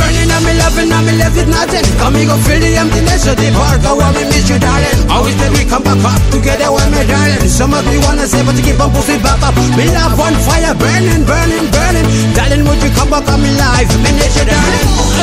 burning and me loving and me left with nothing. Come me go fill the emptiness of the park. I want me miss you, darling. Always that we come back up together with me, darling. Some of you wanna say, but you keep on pushing back up. Me love on fire, burning, burning, burning. Darling, would you come back on me life? Me miss you, darling.